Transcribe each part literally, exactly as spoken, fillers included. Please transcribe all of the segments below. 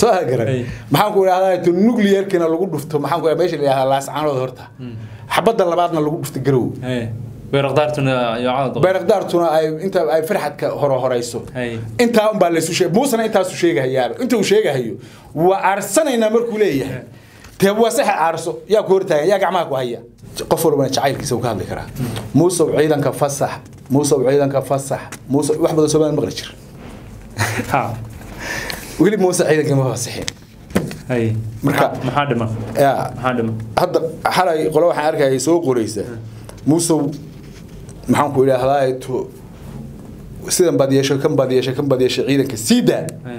soo garan maxaan ku yiraahdaa to nuclear kana lagu dhufto maxaan ku meesha ilaaha laas caanood horta xabada labaadna lagu dhufto garow bayrakdaartuna yaacad bayrakdaartuna ay inta ay farxadka hore horeyso inta un baa la isu sheegay muusana inta isu sheegayaa inta uu sheegayo waa arsanayna markuu leeyahay teeb waa sax arso yaa ku hortaagan yaa gacmaha ku haya qof walba jacaylkiisa uu ka hadli karaa muusa ciidanka fasax muusa ciidanka fasax muusa wax badan soo maqli jir ha wili muusa ciidanka ma fasaxeen hay marka maxaa dhima ya maxaa dhima hadda xalay qolo waxaan arkay soo qoreysa muusa maxaan ku ilaahay to sidan badiyasho kan badiyasho kan badiyasho ciidanka sida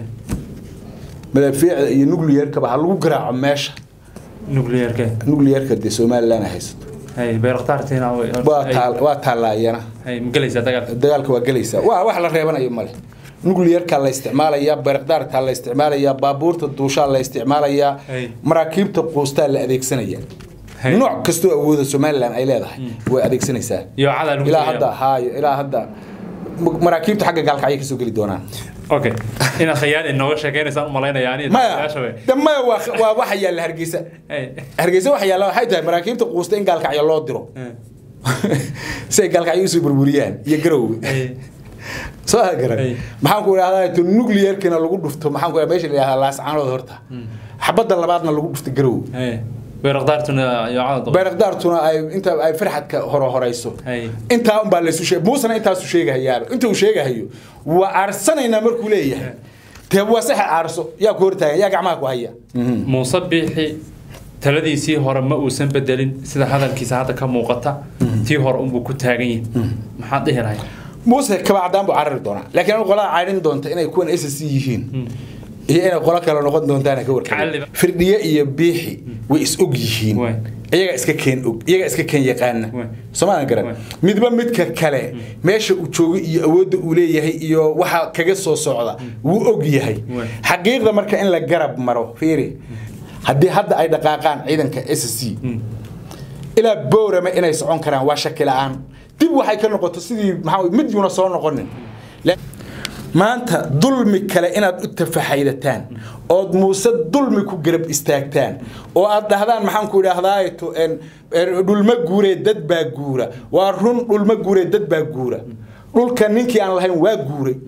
madaafiic iyo nuclear ka baa lagu garaaco meesha nuclear ka nuclear ka de Soomaaliland haysto hay bayraktaartina waa taal waa taalaayana hay magalaysa dagaal dagaalka waa galaysa waa wax la reebanayo male nuclear ka la isticmaalaya bayraktaarta la isticmaalaya baabuurta duusha la isticmaalaya maraakiibta qoostaa la adeegsanaya nooc kasto awooda Soomaaliland ay leedahay way adeegsanaysaa iyo cadal ilaa hadda haay ilaa hadda maraakiibta xagga gaalka ay ka soo gali doonaan okay ina khayal inoo sheekeynaysan malaynaya ani taashawe dama waa waxa yaal hargeysa hargeysa waxa yaal waxay tahay maraakiibta quusta in gaalka ay loo diro say gaalka ay isu burburiyaan iyo garow soo garan maxaan ku yiraahdaa to nuclear kana lagu dhufto maxaan ku meesha ilaaha laas caanood horta xabada labaadna lagu dhufto garow bayrakdaartuna yaacad bayrakdaartuna ay inta ay farxadka hore horeyso inta un baa la isu sheegay muusana inta isu sheegayaa inta uu sheegayo waa arsanayna markuu leeyahay teeb waa sax arso yaa ku hortaagan yaa gacmaha ku haya muusa biixi taladiisii hore ma uusan bedelin sida hadalkiisa hadda ka muuqata tii hore uu ku taagan yahay maxaa dhihiray muusa kaba cadaan buu carar doona laakiin qolada caydin doonta inay kuwan S C yihiin iyo inay qolo kale noqon doontaan ka warkay firdhiye iyo biixi way is og yihiin iyaga iska keen og iyaga iska keen yaqaan Soomaaliya garan midba midka kale meesha uu joogo iyo awoodda uu leeyahay iyo waxa kaga soo socda wuu og yahay xaqiiqda marka in la garab maro fiiri hadii hadda ay dhaqaaqaan ciidanka S C ila boorama inay socon karaan waa shakil aan dib waxay ka noqoto sidii maxaa mid yuna soo noqonin maanta dulmi kale inaad u tafaxaydataan oo muuse dulmi ku garab istaagtaan oo aad dhahdaan maxaan ku yiraahdaa to en dhulma guure dad baa guura waa run dhulma guure dad baa guura dhulka ninkii aan lahayn waa guuray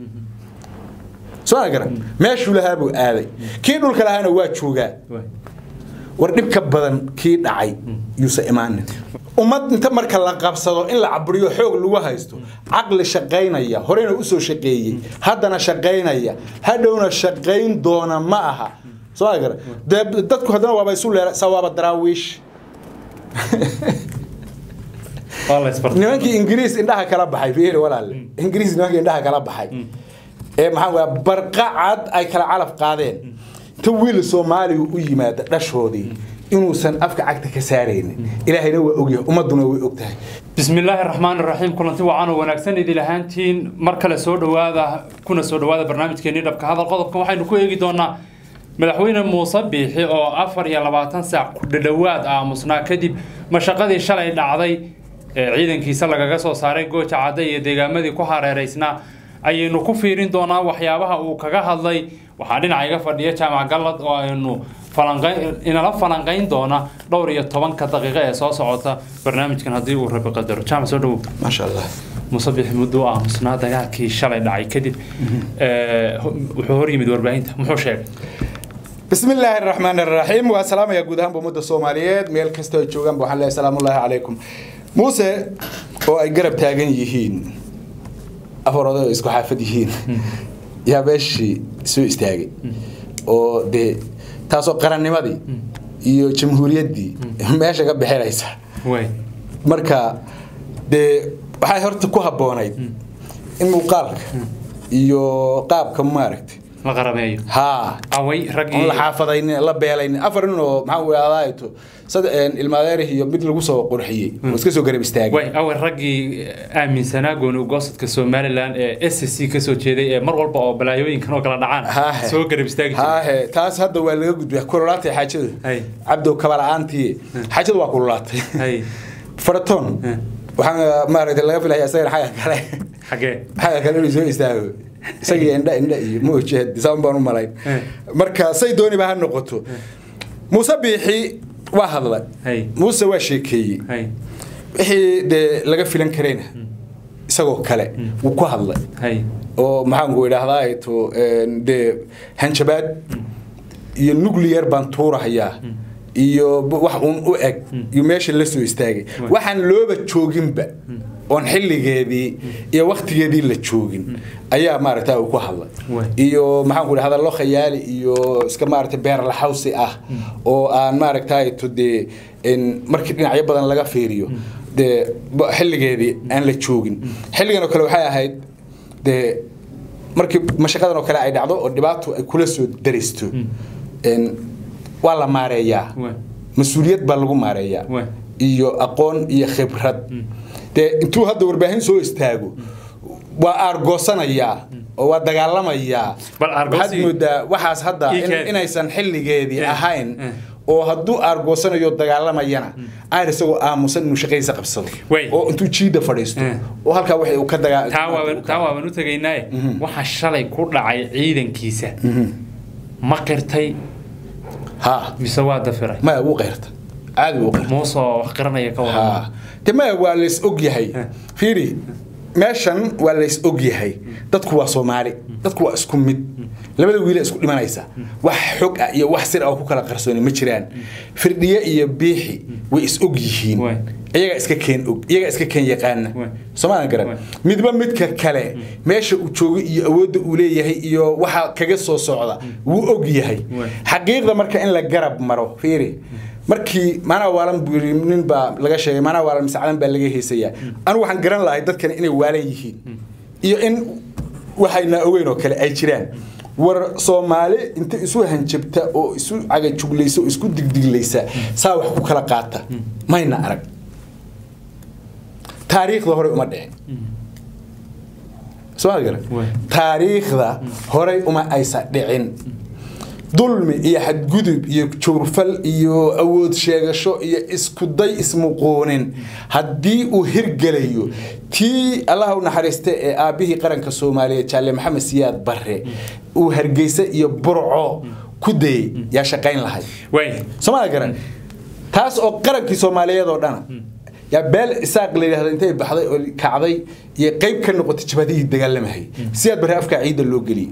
soo garan meeshuu lahaa buu aaday kii dhulka lahaana waa joogaa war dhib ka badan kii dhacay yuusa imaanin umad inta marka la qabsado in la cabriyo xoog lagu haysto aqli shaqeynaya horena u soo shaqeeyay haddana shaqeynaya hadhowna shaqeyn doona ma aha soo agar dadku hadana waa isu leeyahay sawaaba daraawiish wallahi isbarta nimankii Ingiriis indhaha kala baxay fiir walaal Ingiriis nimankii indhaha kala baxay ee maxaa waa barqacad ay kala calaf qaadeen ta wiil Soomaali u yimaada dhashoodii inuu san afka cagta ka saareen ilaahayna waa ogyahay umaduna way ogtahay bismillaahir rahmaanir rahiim kulanti wacan wanaagsan idil ahaantiin mar kale soo dhawaada kuna soo dhawaada barnaamijkeena dhabka hadal qodobkan waxaynu ku eegi doonaa madaxweyne Muuse Biixi oo afar iyo labaatan saac ku dhawaad aamusnaa kadib mashaqadii shalay dhacday ciidankiisa lagaga soo saaray gooja caday iyo deegaamadii ku hareereysnaa ayaynu ku fiirin doonaa waxyaabaha uu kaga hadlay waxaa dhinaca iga fadhiya jaamac galad oo aynu falanqayn inala falanqayn doona dhowr iyo toban ka daqiiqo ee soo socota barnaamijkan hadii uu rabo qadaro jaamac soo dhaw ma sha Allah Muuse Biixi muddo aamusnaa dagaalkii shalay dhacay kadib ee wuxuu hor yimid warbaahinta muxuu sheegay bismillaahir rahmaanir rahiim wa salaam ya guud ahaan ummadda Soomaaliyeed meel kasta ay joogaan waxaan leeyahay salaamu alaykum Muuse oo ay garab taagan yihiin afarado isku xaafad yihiin yaa beeshi soo istaagay oo de taasoo qarannimadii iyo jamhuuriyaddii meesha ka bixinaysa way marka de waxay horta ku haboonayd in muuqaalka iyo qaabka maaragtay la qarameeyo ha away ragii la xaafadayn la beelayn afar inoo maxaa uu yiraahdaa sadeen ilmaadeerihi iyo mid lagu soo qurxiyay iska soo garab istaagay way away ragii aaminsanaa gooni goostadka Soomaaliland ee S C ka soo jeeday ee mar walba oo balaayooyinkan oo kala dhacaan soo garab istaagay ha he taas hadda waa laga gudbay kululaatay xaajada hay abdo kabalaantii xaajada waa kululaatay hay faraton waxaan maaragtay laga filayaa sayr xaga kale xagee xaga kale inuu soo istaago isagii indha indha iyo muujeed isaan baan u malay marka say dooni baa noqoto Muuse Biixi waa hadla Muuse waa sheekeeyay wixii de laga filan kareyna isagoo kale uu ku hadlay oo maxaan ku idhaahdaa ay to de hanjabaad iyo nuclear baan tuurahayaa iyo wax uun u eg iyo meesha la soo istaagay waxaan looba jooginba on xilligeedii iyo waqtigeedii la joogin ayaa maaragtay uu ku hadlay iyo maxaan ku idhaahdaa loo khayaali iyo iska maaragtay beer la xawsi ah oo aan maaragtay to de in markii dhinacyo badan laga fiiriyo de xilligeedii aan la joogin xilligan oo kale waxay ahayd de markii mashaqadan oo kale ay dhacdo oo dhibaato ay kula soo daristo in waa la maareeyaa mas'uuliyad baa lagu maareeyaa iyo aqoon iyo khibrad de intuu hadda warbaahin soo istaago waa argoosanaya oo waa dagaalamaya waxaad moodaa waxaas hadda inaysan xilligeedii ahayn oo hadduu argoosanayo dagaalamayana aan isagoo aamusan inuu shaqadiisa qabsado oo intuu jiida fadhiisto oo halka waxa uu ka dagaa taa waa u tagaynaa waxa shalay ku dhacay ciidankiisa ma qirtay ha mise waa dafiray ma uu qirtay aad uu qirtay mooso wax qaranaya ka wada tama waa lees og yahay fiiri meeshan waa lees og yahay dadku waa Soomaali dadku waa isku mid labada wiil isku dhimanaysa wax xog ah iyo wax sir ah ku kala qarsoon ma jiraan firdhiye iyo biixi way is og yihiin iyaga iska keen og iyaga iska keen yaqaan Soomaaliya garan midba midka kale meesha uu joogo iyo awoodda uu leeyahay iyo waxa kaga soo socda wuu og yahay xaqiiqda marka in la garab maro fiiri markii maana waalan nin ba laga sheegay maana waalan misaalan baa laga heesaya anu waxaan garan lahayd dadkan inay waalan yihiin iyo in waxayna ogeyn oo kale ay jiraan war Soomaali inta isu hanjabta oo isu caga jugleyso isku digdiglaysa saa wax ku kala qaata mayna arag taariikhda hore uma dhicin Soomaaliya taariikhda hore uma aysa dhicin dulmi iyo xadgudub iyo joorfal iyo awood sheegasho iyo isku day ismuqoonin hadii uu hirgalayo tii Allah u naxariistay ee aabihii qaranka Soomaaliyeed Jaale Maxamed Siyaad Barre uu hargeysa iyo burco ku day ya shaqayn lahay way Soomaaliya garan taas oo qarankii Soomaaliyeed oo dhan ya beel isaaq leeyahay intay baxday oo kacday iyo qayb ka noqotay jabadii dagaalamahay Siyaad Barre afka ciida loo galiyay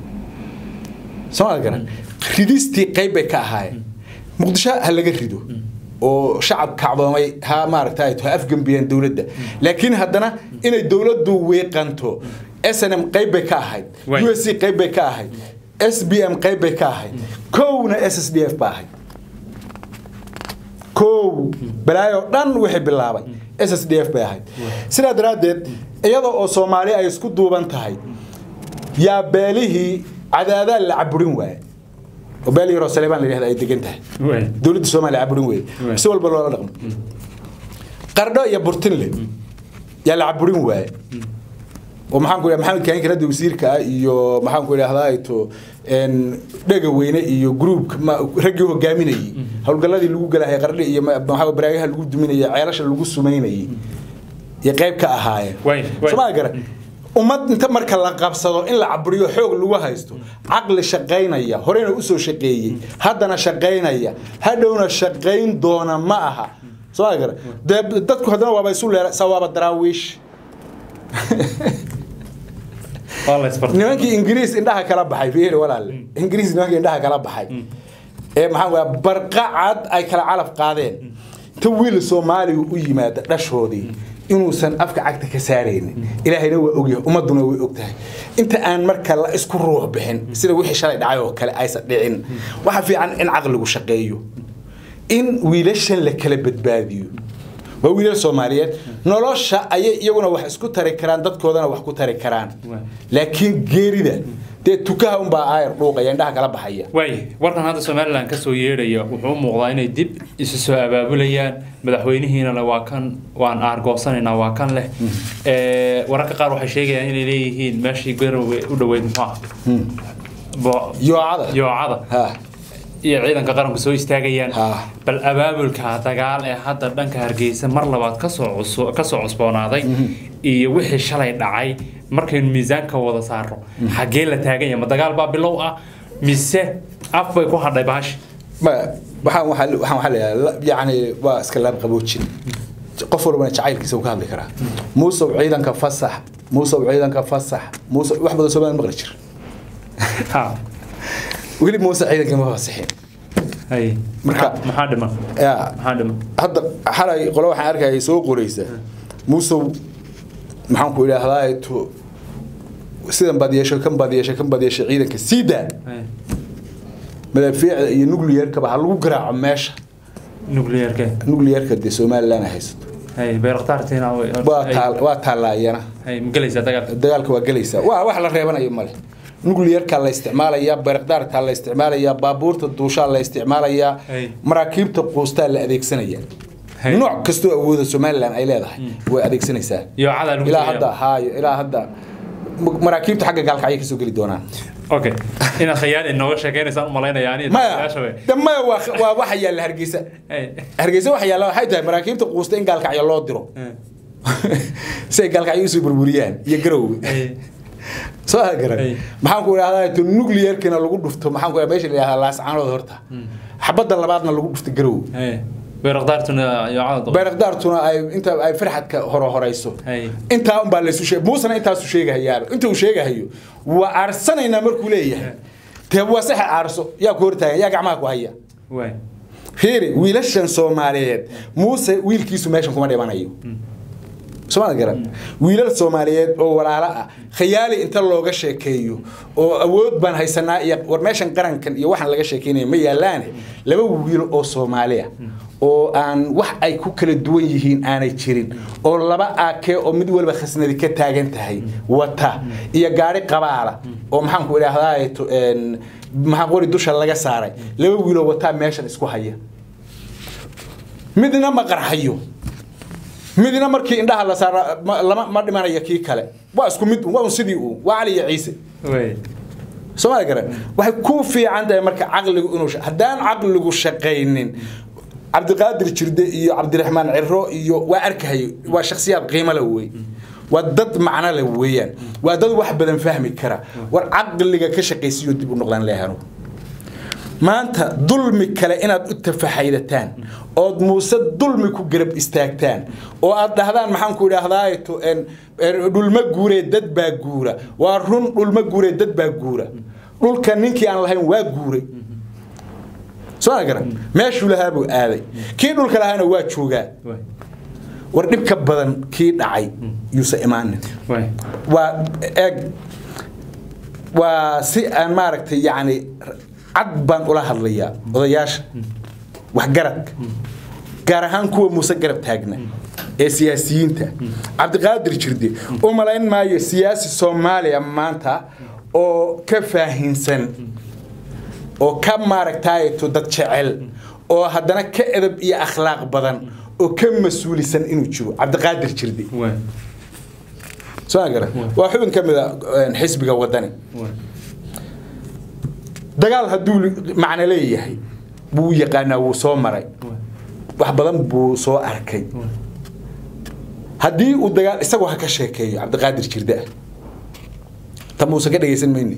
Soomaaliya garan ridistii qayb ka ahaay Muqdisho hal laga rido oo shacab kacdoomay ha maaragtay to afgambiyeen dawladda laakiin haddana inay dawladdu weeqanto S N M qayb ka ahayd U S C qayb ka ahayd S B M qayb ka ahayd koowna S S D F ba ahayd koow balaayo dhan wixii bilaabay S S D F ba ahayd sidaa daraadeed iyadoo oo Soomaali ay isku duuban tahay yaa beelihii عدادا اللي عبرين واي وبالي رو سليمان اللي هذا يدقنته دولة الصومال عبرين واي سوى البلوى رقم قردا يا بورتنلي يا اللي عبرين واي ومحمد يا محمد كان كده وزير كا يو محمد هذا يتو إن دقة وينه يو جروب ما رجعوا جاميني هقول قال لي لوجو قال هي قردا يا محمد برايه لوجو دميني يا عيالش لوجو سميني يا قيب كأهاي شو ما قرأ ومد انت marka la qabsado in la cabriyo xoog lagu haysto aqli shaqeynaya horena u soo shaqeeyay hadana shaqeynaya hadhowna shaqeyn doona ma aha soo agar dadku hadana waaba isu leeyahay sawaaba daraawiish والله اسبرت nimankii ingiriis indhaha kala baxay fiir walaal ingiriis nimankii indhaha kala baxay ee maxaa waa barqacad ay kala calaf qaadeen ta wiil Soomaali u yimaada dhashoodii inuusan afka cagta ka saareen ilaahayna waa ogyahay umaduna way ogtahay inta aan marka la isku ruux bixin sida wixii shalay dhacay oo kale aysan dhicin waxa fiican in aqligu shaqeeyo in wiilashan la kala badbaadiyo waa wiilal Soomaaliyeed nolosha ay iyaguna wax isku tari karaan dadkoodana wax ku tari karaan laakiin geerida de tukaha un baa ay dhuuqaya indhaha kala baxaya way warkan hadda Soomaaliland ka soo yeerayo wuxuu muuqdaa inay dib isu soo abaabulayaan madaxweynihiina la waa kan waan argoosanayna waa kan leh ee wararka qaar waxay sheegayaan inay leeyihiin meeshii garowe u dhaweyd maxaa bo yoocada yoocada ha iyo ciidanka qaranku soo istaagayaan bal abaabulka dagaal ee hadda dhanka Hargeysa mar labaad ka soo cusub ka soo cusboonaaday iyo wixii shalay dhacay markaynu miisaanka wada saarno xagee la taagan yahay ma dagaal baa bilow ah mise af bay ku hadhay baash ma waxaan waxaan waxaan leeyahay yani waa iska laab qaboojin qof walba jacaylkiisa uu ka hadli karaa Muuse ciidanka fasax Muuse ciidanka fasax Muuse wax badan Soomaaliya maqli jir ha wili Muuse ciidanka ma fasaxin hay marka maxaa dhima ya maxaa dhima hadda xalay qolo waxaan arkay soo qoraysa Muuse maxaan ku ilaahay to sidan badiyasho kan badiyasho kan badiyasho ciidanka sida مدافع النوكليير كبه لو غراعو ميشا نوكليير كه نوكليير كدي Soomaaliland haysto hay beerqtaarteena waa taal waa taalaayana hay magaleysa dagaal dagaalka waa galaysa waa wax la reebanayo male نوكليير ka la isticmaalaya beerqtaarta la isticmaalaya baabuurta duusha la isticmaalaya maraakiibta qoostaa la adeegsanaya nooc kasto awooda Soomaaliland ay leedahay way adeegsanaysaa iyo cadaal ilaa hadda haayo ilaa hadda maraakiibta xagga gaalka ay ka soo gali doonaan اوكي انا خيال انه وش كاينسان مالينا يعني ما دم waa waxa yaal Hargeysa Hargeysa waxa yaal waxay tahay maraakiibta quusta in gaalka ay loo diro say gaalka ay soo burburiyaan iyo garow soo hagaran maxaan ku raahdaa to nuclear kana lagu dhufto maxaan ku meesha leeyahay laascaanood horta xabada labaadna lagu dhufto garow beerqdaartuna yaacad beerqdaartuna ay inta ay farxadka hore horeyso inta un baa la isu sheegay muusana inta isu sheegayaa inta uu sheegayo waa arsanayna markuu leeyahay taa waa sax arso yaa ku hortaagan yaa gacmaha ku haya way fiiri wiilashan Soomaaliyeed muuse wiilkiisu meeshan kuma dhibanayo Soomaali garan wiilal Soomaaliyeed oo walaala ah khiyaali inta looga sheekeeyo oo awood baan haysanaa iyo war meeshan qarankan iyo waxan laga sheekeynay ma yaalaan laba wiil oo Soomaaliya oo aan wax ay ku kala duwan yihiin aanay jirin oo laba aake oo mid walba khasnadi ka taagan tahay wata iyo gaari qabaala oo maxaan ku ilaahay to een maxaa qori dusha laga saaray laba wiil oo wata meeshan isku haya midna ma qarxayo midna markii indhaha la saar lama ma dhimanaya kii kale waa isku mid waa sidii uu waa Ali Ciise way Soomaali garan waxay ku fiican tahay marka aqligu inuu hadaan aqligu shaqeynin Cabdiqaadir Jirde iyo Cabdiraxmaan Cirro iyo waa arkahay waa shakhsiyaad qiimo leh way waa dad macna leh weeyaan waa dad wax badan fahmi kara war aqliga ka shaqeysiyo dib u noqdaan leehano maanta dulmi kale inaad u tafaxaydataan oo Muuse dulmi ku garab istaagtaan oo aad dhahdaan maxaan ku ilaahdaa to en dhulma guure dad baa guura waa run dhulma guure dad baa guura dhulka ninkii aan lahayn waa guure soo garan meeshu lahaabo aaday kii dhulka lahaana waa joogaa war dib ka badan kii dhacay yuusa imaanin waa eeg waa si aan maaragtay yaani cad baan ula hadlayaa odayaasha wax garad gaar ahaan kuwa Muuse garab taagna ee siyaasiyiinta Cabdiqaadir Jirde oo malayn maayo siyaasi Soomaaliya maanta oo ka faahinsan oo ka maaragtay to dad jecel oo haddana ka edeb iyo akhlaaq badan oo ka mas'uulisan inuu jiro Cabdiqaadir Jirde soo garan waa xubin kamid ah xisbiga wadani dagaal haduu macna leeyahay buu yaqaana uu soo maray wax badan buu soo arkay hadii uu dagaal isagu ha ka sheekeeyo Cabdiqaadir Jirde ta Muuse ka dhageysan meeyni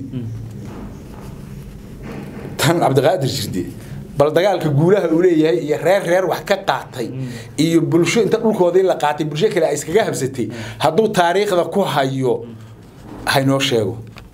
tan Cabdiqaadir Jirde bal dagaalka guulaha uu leeyahay iyo reer reer wax ka qaatay iyo bulsho inta dhulkoodii la qaatay bulsho kale ay iskaga habsatay haduu taariikhda ku hayo hayno sheego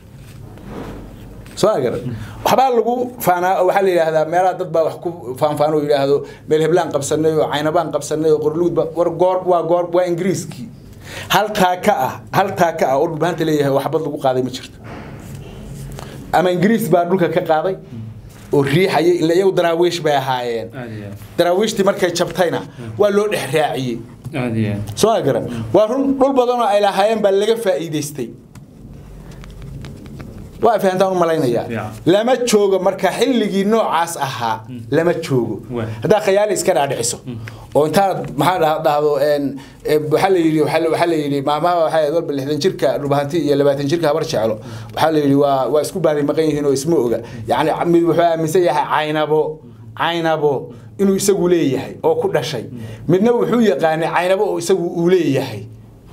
soo agar waxba lagu faanaa waxa la yiraahdaa meelaha dad baa wax ku faanfaano yiraahdo meel heblaan qabsanay oo caynabaan qabsanay oo qorluud war goor waa goor waa ingiriiski hal taaka ah hal taaka ah oo dhulbaanta leeyahay waxba lagu qaaday ma jirto ama ingiriis baa dhulka ka qaaday oo riixayay ilaa iyagu daraawiish bay ahaayeen daraawiishtii markay jabtayna waa loo dhex raaciyay soo agar waa run dhul badan oo ay lahaayeen baa laga faa'iideystay وافهمتان مالينيا لما جوجو marka xilligii noocaas ahaa lama joogo hada khiyaal iska dhaadhiciso oo inta maxaa dhahdo een waxa la yiri waxa la yiri maama waxa ay walba lixdan jirka rubahanti iyo labaatan jirka habar jecelo waxa la yiri waa waa isku baari maqan yihiin oo isma oga yaani mid wuxuu aaminsan yahay caynabo caynabo inuu isagu leeyahay oo ku dhashay midna wuxuu yaqaan caynabo oo isagu uu leeyahay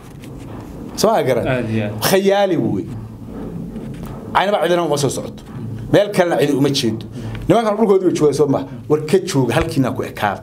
soo agaran khiyaali way عينا بعد أنا ما صوت مال كلنا عيد وما تشيد نما كان نقول كذي شوي سوما وركتشوا هالكينا كوكاب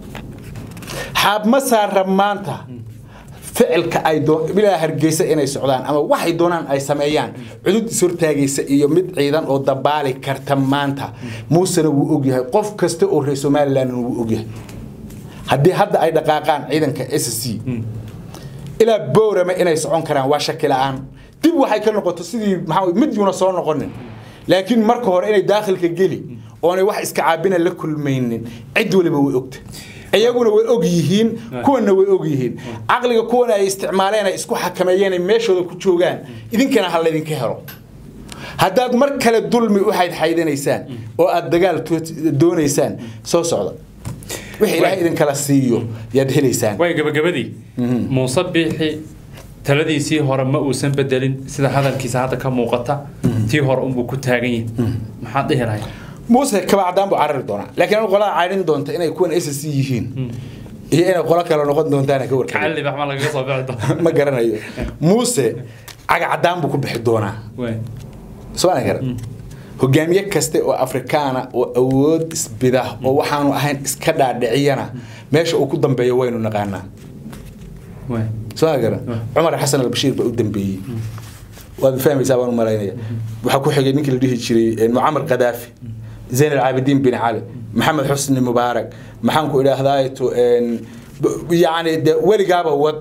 حاب مسار رمانته فعل كأيدون بلا هرجيسة إني سعودان أما واحد دونان أي سمعيان عدود صورة جيسة يومد عيدان أو دبالي كرتمانته موسى ووجه قف كست أو رسومال لأن ووجه هدي هذا أي دقائقان عيدان كإس سي إلى بورة ما إني سعون كران وشكل عام dib waxay ka noqoto sidii maxaa mid yuna soo noqonin laakiin marka hore inay dakhilka gali oo ay wax iska caabina la kulmaynin cid waliba way ogta ayaguna way og yihiin kuwana way og yihiin aqliga kuwana ay isticmaaleen ay isku xakameeyeen meeshooda ku joogan idinkana hal idinka helo haddaad mar kale dulmi u xayd xaydanaysaan oo aad dagaal doonaysaan soo socda wixii ilaahay idin kala siiyo yaad helaysaan way gabagabadii muusabixi taladiisii hore ma uusan bedelin sida hadalkiisa hadda ka muuqata tii hore uu ku taagan yahay maxaad dhihiray muuse ka bacdaan buu carar doona laakiin uu qolada cayrin doonta inay kuwan S C yihiin iyo inay qola kale noqon doontaan ka warkay xalli baxma laga soo bixi doona ma garanayo muuse caga cadaan buu ku bixi doona way soo anagar hogaamiye kaste oo afrikaana oo awood isbidah oo waxaanu ahayn iska dhaadhiciyana meesha uu ku dambeeyo waynu naqaanaa way ساقرا عمر حسن البشير بقدم بي وهذا فاهم يسابون ملايين وحكوا حاجة نيك اللي ديه شري معمر قذافي زين العابدين بن علي محمد حسني مبارك محنكو إلى هدايته يعني وين جابه ود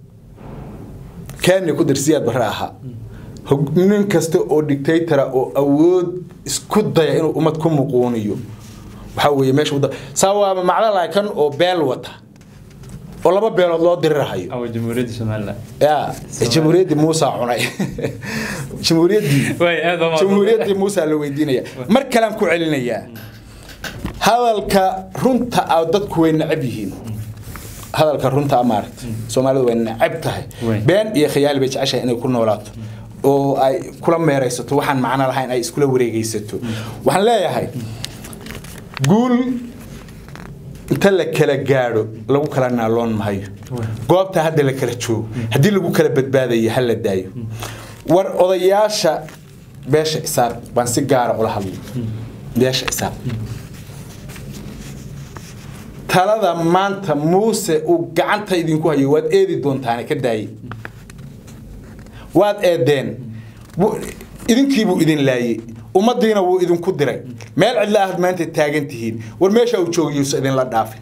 كان يقدر سياد براها من كسته أو دكتاتور أو أود سكوت ضيع إنه أمة تكون مقونيو وحوي ماشي وده سوا مع الله كان أو بالوته والله ما بين الله درهايو أو جمهورية الشمال يا جمهورية موسى عناي جمهورية جمهورية موسى اللي ويدينيا مر كلام كوعلنيا هذا الكرنت أو ضد كوين عبيهين هذا الكرنت أمارت سومالي وين عبته بين يا خيال بيش عشان إنه يكون ولاد أو أي كل ما يريسته وحن معنا الحين أي سكول وريجيسته وحن لا يا هاي قول inta la kala gaaro lagu kala naaloon maayo goobta hadda la kala joogo hadii lagu kala badbaadayo hal la daayo war odayaasha beesha isaaq baan si gaar ah ula hadlay beesha isaaq talada maanta muuse uu gacanta idinku hayo waad eedi doontaan ka daayay waad eedeen idinkii buu idin laayay umadiina wuu idin ku diray meel cid la ahad maanta taagan tihiin war meesha uu joogiyo idin la dhaafin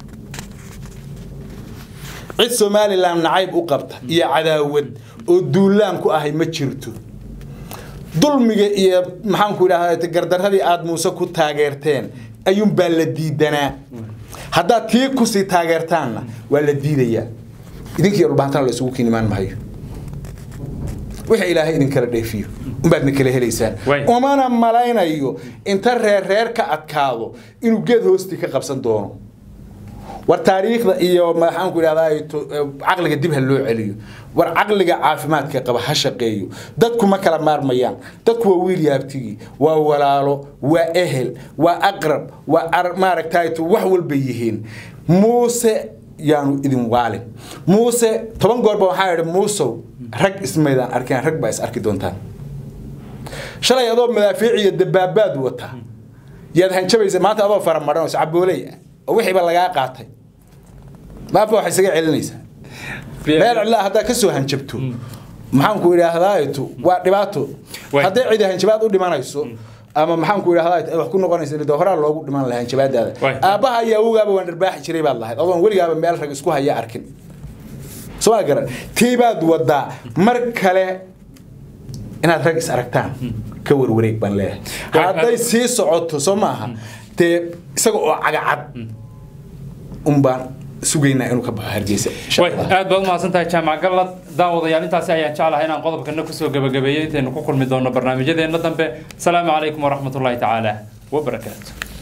cid Soomaaliland nacayb u qabta iyo cadaawad oo duulaan ku ahay ma jirto dulmiga iyo maxaan ku ilaahay gardaradii aad Muuse ku taageerteen ayuun baa la diidanaa hadda tii ku si taageertaanna waa la diidayaa idinkii rubaantan la isugu kinimaan maayo wixii ilaahay idin kala dheefiyo umbadna kala helaysaan umana malaynayo inta reer reer ka adkaado inuu geed hoosti ka qabsan doono war taariikhda iyo maxaan ku ilaahay aqliga dib loo celiyo war aqliga caafimaadka qaba ha shaqeeyo dadku ma kala maarmayaan dadku waa wiil yaabtigi waa walaalo waa ehel waa aqrab waa maaragtay wax walba yihiin Muuse yaanu idin waalin Muuse toban goorba waxa yiri Muuse rag ismeedaan arkeen rag baa is arki doontaan shalay adoo madaafiic dabaabaad wata yaad hanjabaysa maanta adoo faramaran oo sacaboolay oo wixii ba laga qaatay ma fa wax isaga celinaysa meel Allah hada ka soo hanjabto maxaan ku ilaahdaayo waa dhibaato haday cid hanjabaad u dhimanayso ama maxaan ku ilaahdaayo wax ku noqonaysa in hore loogu dhiman lahayn hanjabaadaada aabaha ayaa ugaaba waan dharbaax jiray baad lahayd adoon waligaaba meel rag isku haya arkin soo garan tiibaad wada mar kale inaad rag is aragtaan ka warwareeg ban leeyahay haday sii socoto Soomaha te isaga oo cagacad um baan سوقينا إنه كبه هرجيسة way aad baad mahadsantahay jaamac galad daawadayaal intaasi ayaan jeclahay inaan qodobkana ku soo gabagabeeyo intaanu ku kulmi doono barnaamijyadeena dambe salaamu calaykum waraxmatullaahi tacaala wa barakaatuh